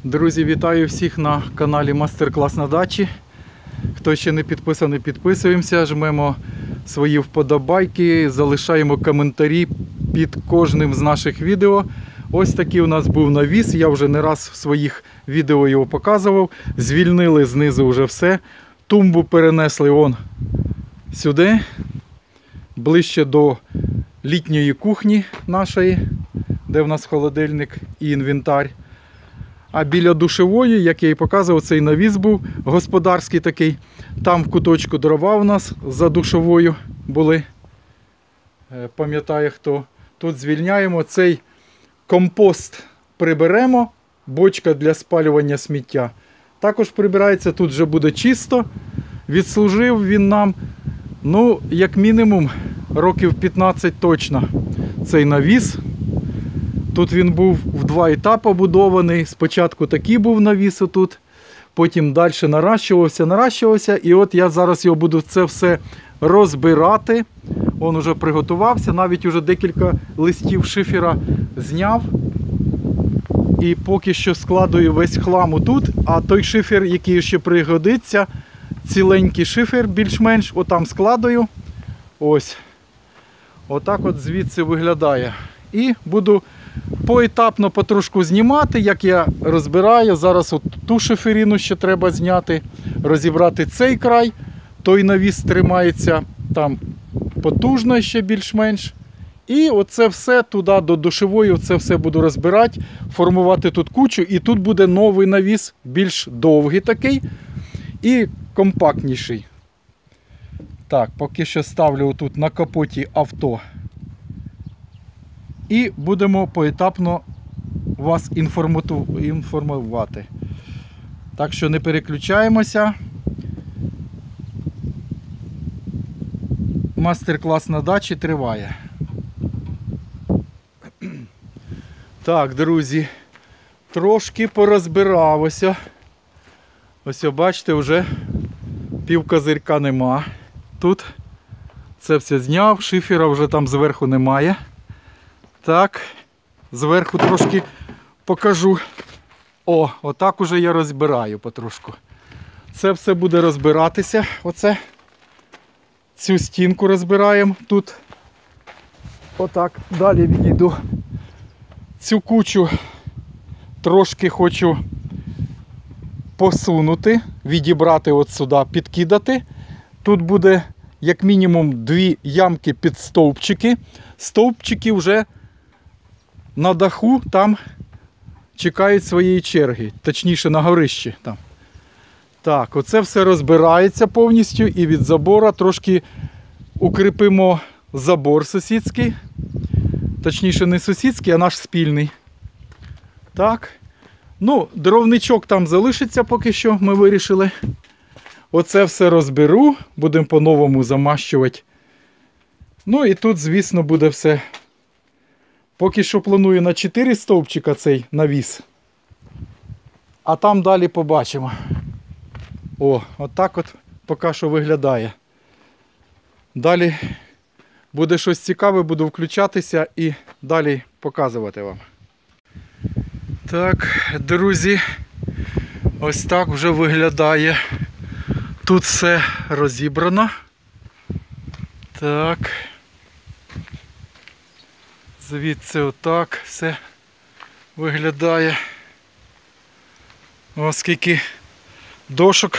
Друзі, вітаю всіх на каналі Мастер-клас на дачі. Хто ще не підписаний, підписуємося, жмемо свої вподобайки, залишаємо коментарі під кожним з наших відео. Ось такий у нас був навіс, я вже не раз в своїх відео його показував. Звільнили знизу вже все. Тумбу перенесли вон сюди, ближче до літньої кухні нашої, де в нас холодильник і інвентар. А біля душової, як я і показував, цей навіс був господарський такий. Там в куточку дрова у нас за душовою були. Пам'ятає хто. Тут звільняємо. Цей компост приберемо. Бочка для спалювання сміття. Також прибирається, тут вже буде чисто. Відслужив він нам, ну, як мінімум, років 15 точно цей навіс. Тут він був в два етапи будований. Спочатку такий був навіс отут, потім далі наращувався. І от я зараз його буду це все розбирати. Він вже приготувався, навіть вже декілька листів шифера зняв. І поки що складую весь хлам тут, а той шифер, який ще пригодиться, ціленький шифер більш-менш, отам складую. Ось. Отак от звідси виглядає. І буду поетапно потрошку знімати, як я розбираю. Зараз от ту шиферину ще треба зняти, розібрати цей край. Той навіс тримається там потужно ще більш-менш. І оце все туди до душової, оце все буду розбирати, формувати тут кучу. І тут буде новий навіс, більш довгий такий і компактніший. Так, поки що ставлю тут на капоті авто. І будемо поетапно вас інформувати. Так що не переключаємося. Мастер-клас на дачі триває. Так, друзі, трошки порозбирався. Ось, бачите, вже пів козирка нема. Тут це все зняв, шифера вже там зверху немає. Так, зверху трошки покажу. О, отак уже я розбираю потрошку. Це все буде розбиратися. Оце. Цю стінку розбираємо тут. Отак, далі відійду. Цю кучу трошки хочу посунути, відібрати от сюди, підкидати. Тут буде як мінімум 2 ямки під стовпчики. Стовпчики вже на даху там чекають своєї черги, точніше на горищі там. Так, оце все розбирається повністю і від забора трошки укріпимо забор сусідський. Точніше не сусідський, а наш спільний. Так. Ну, дровничок там залишиться поки що, ми вирішили. Оце все розберу, будемо по-новому замащувати. Ну і тут, звісно, буде все. Поки що планую на 4 стовпчика цей навіс. А там далі побачимо. О, отак от поки що виглядає. Далі буде щось цікаве, буду включатися і далі показувати вам. Так, друзі, ось так вже виглядає. Тут все розібрано. Так. Звідси отак все виглядає. Ось скільки дошок.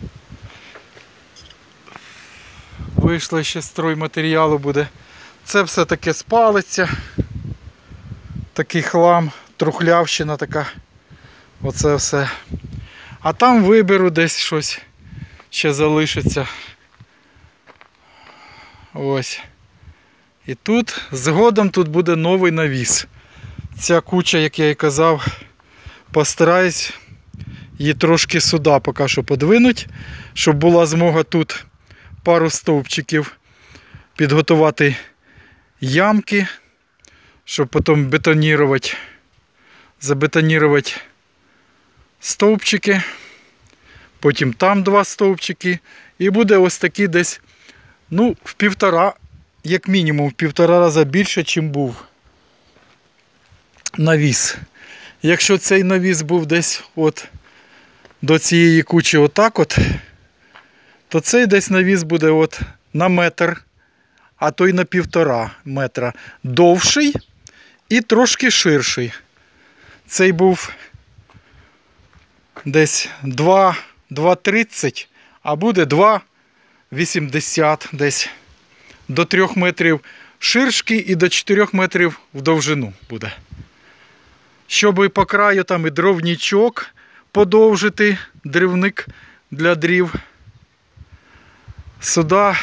Вийшло ще стройматеріалу буде. Це все таке спалиться. Такий хлам, трухлявщина така. Оце все. А там виберу десь щось. Ще залишиться. Ось. І тут, згодом тут буде новий навіс. Ця куча, як я і казав, постараюсь її трошки сюди поки що подвинуть, щоб була змога тут пару стовпчиків підготувати ямки, щоб потім забетонувати стовпчики. Потім там 2 стовпчики. І буде ось такий десь, ну, в 1,5, як мінімум, в 1,5 рази більше, чим був навіс. Якщо цей навіс був десь от до цієї кучі отак от, то цей десь навіс буде от на метр, а то й на 1,5 метра довший і трошки ширший. Цей був десь 2,30, а буде 2,80 десь. До 3 метрів ширшки і до 4 метрів в довжину буде. Щоб по краю там і дровничок подовжити, дрівник для дрів. Сюди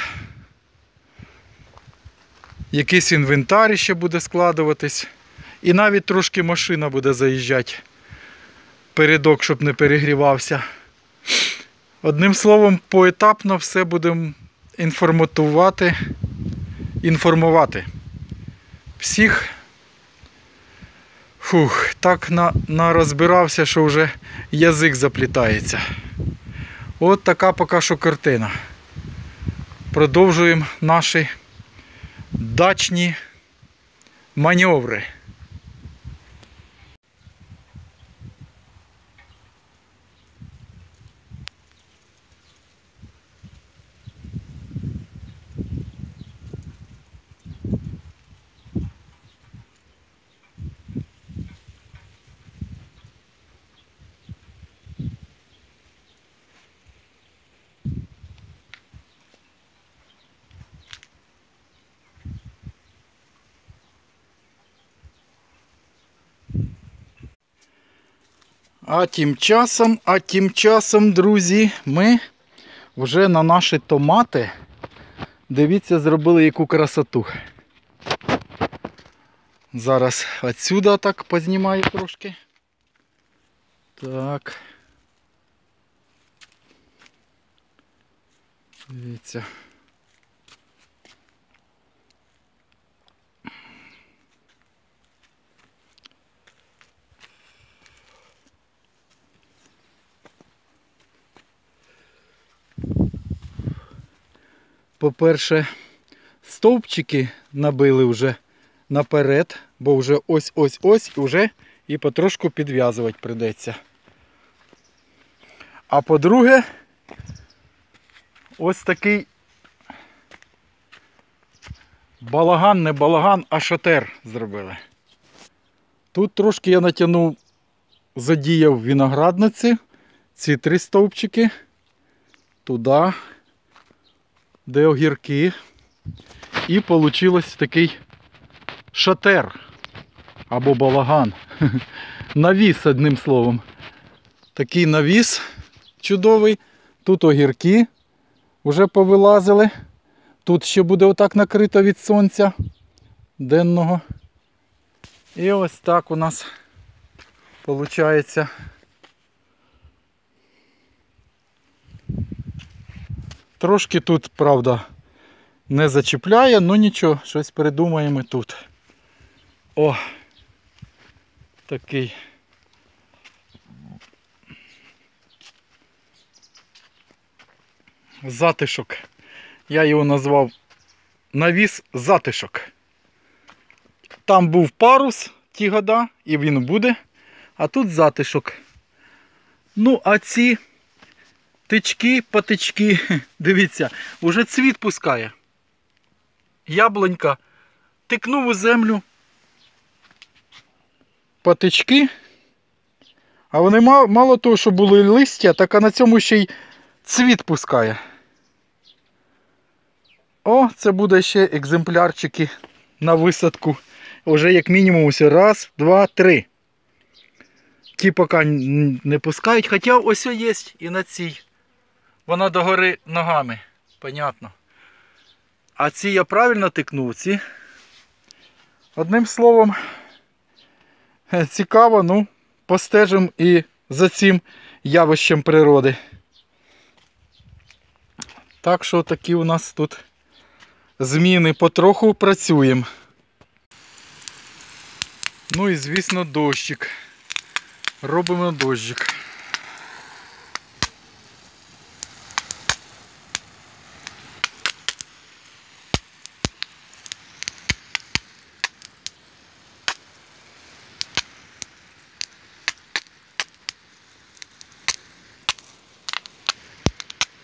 якийсь інвентар ще буде складуватись. І навіть трошки машина буде заїжджати. Передок, щоб не перегрівався. Одним словом, поетапно все будемо інформувати всіх. Так нарозбирався, що вже язик заплітається. От така поки що картина. Продовжуємо наші дачні маневри. А тим часом, друзі, ми вже на наші томати, дивіться, зробили яку красоту. Зараз отсюда так познімаю трошки. Так. Дивіться. По-перше, стовпчики набили вже наперед, бо вже ось-ось-ось вже і потрошку підв'язувати прийдеться. А по-друге, ось такий балаган, не балаган, а шатер зробили. Тут трошки я натягнув, задіяв виноградниці, ці 3 стовпчики, туди, де огірки. І вийшло такий шатер, або балаган. Навіс, одним словом. Такий навіс чудовий. Тут огірки вже повилазили. Тут ще буде отак накрито від сонця денного. І ось так у нас виходить. Трошки тут, правда, не зачіпляє, ну нічого, щось придумаємо тут. О, такий затишок. Я його назвав навіс затишок. Там був парус ті года, і він буде, а тут затишок. Ну, а ці тички, патички, дивіться, уже цвіт пускає. Яблунька тикнув у землю. Патички. А вони мало того, що були листя, так а на цьому ще й цвіт пускає. О, це буде ще екземплярчики на висадку. Уже як мінімум ось 1, 2, 3. Ті поки не пускають, хоча ось є і на цій. Вона догори ногами, понятно. А ці я правильно тикнув, ці. Одним словом, цікаво, ну, постежимо і за цим явищем природи. Так що такі у нас тут зміни, потроху працюємо. Ну і звісно дощик. Робимо дощик.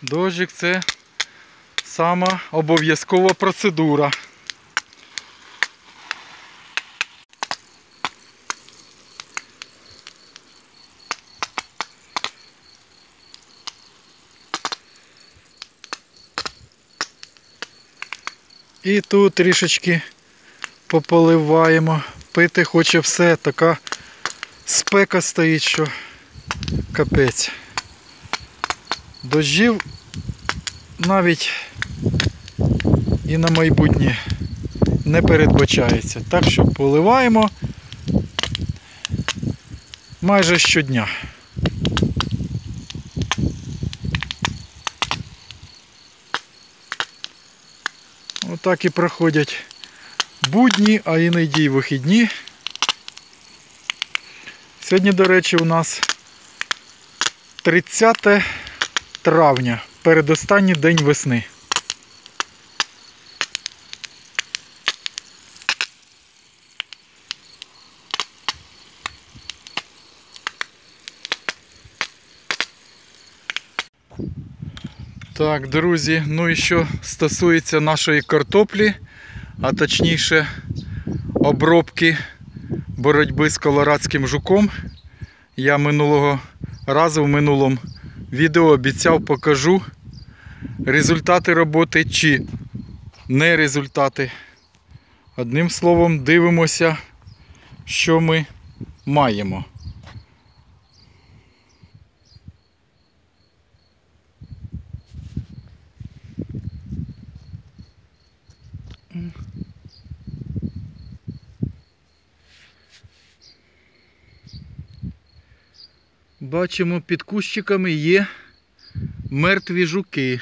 Дощик – це сама обов'язкова процедура. І тут трішечки пополиваємо. Пити хоче все, така спека стоїть, що капець. Дощів навіть і на майбутнє не передбачається. Так що поливаємо майже щодня. Отак і проходять будні, а іноді й вихідні. Сьогодні, до речі, у нас 30 травня, передостанній день весни. Так, друзі, ну і що стосується нашої картоплі, а точніше обробки боротьби з колорадським жуком, я минулого разу в минулому відео обіцяв покажу результати роботи чи не результати. Одним словом, дивимося, що ми маємо. Бачимо, під кущиками є мертві жуки.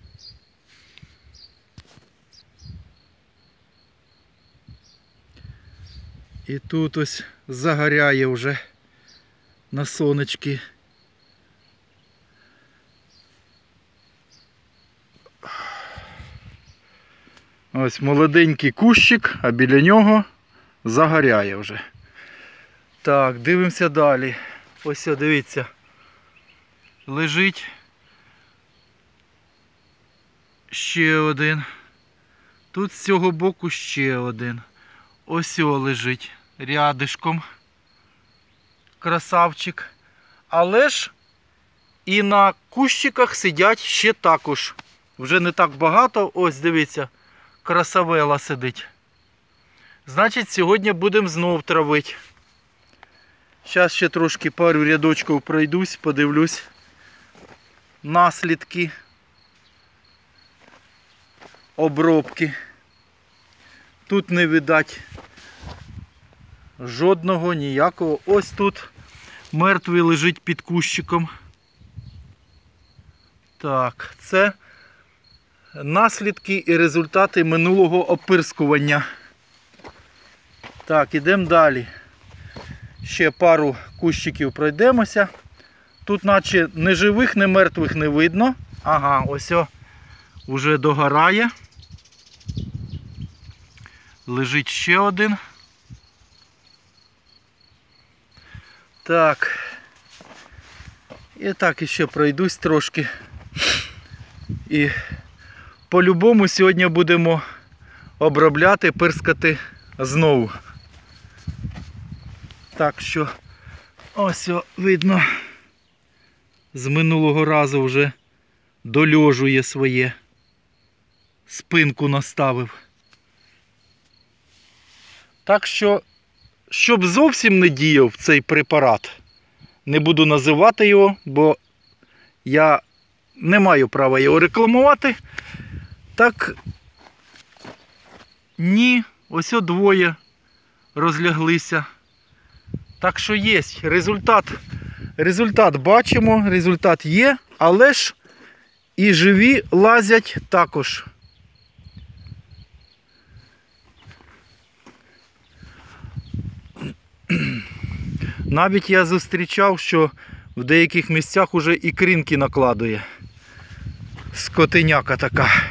І тут ось загоряє вже на сонечки. Ось молоденький кущик, а біля нього загоряє вже. Так, дивимося далі. Ось, дивіться, лежить ще один. Тут з цього боку ще один. Ось лежить рядишком. Красавчик. Але ж і на кущиках сидять ще також. Вже не так багато. Ось, дивіться, красавела сидить. Значить, сьогодні будемо знов травити. Зараз ще трошки пару рядочків пройдусь, подивлюсь наслідки обробки. Тут не видать жодного, ніякого. Ось тут мертвий лежить під кущиком. Так, це наслідки і результати минулого опирскування. Так, ідемо далі. Ще пару кущиків пройдемося. Тут наче не живих, не мертвих не видно. Ага, ось вже догорає. Лежить ще один. Так. І так іще пройдусь трошки. І по-любому сьогодні будемо обробляти, пирскати знову. Так що ось видно, з минулого разу вже дольожує своє. Спинку наставив. Так що, щоб зовсім не діяв цей препарат, не буду називати його, бо я не маю права його рекламувати. Так, ні, ось двоє розляглися. Так що є результат бачимо, результат є, але ж і живі лазять також. Навіть я зустрічав, що в деяких місцях уже і кринки накладує. Скотиняка така.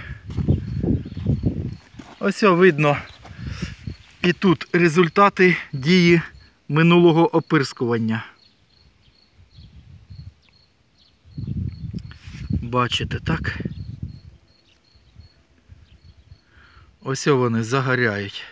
Ось видно і тут результати дії минулого опирскування. Бачите, так? Ось вони загоряють.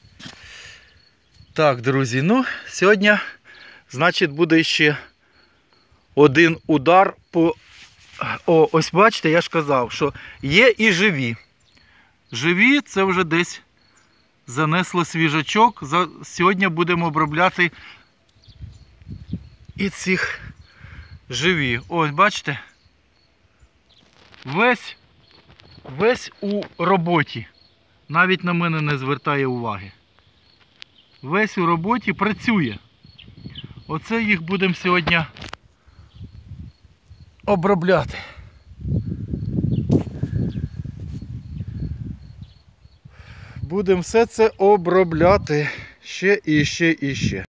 Так, друзі, ну, сьогодні, значить, буде ще один удар по... О, ось бачите, я ж казав, що є і живі. Живі, це вже десь занесло свіжачок. Сьогодні будемо обробляти і цих живі. Ось, бачите? Весь у роботі. Навіть на мене не звертає уваги. Весь у роботі працює. Оце їх будемо сьогодні обробляти. Будемо все це обробляти ще і ще і ще.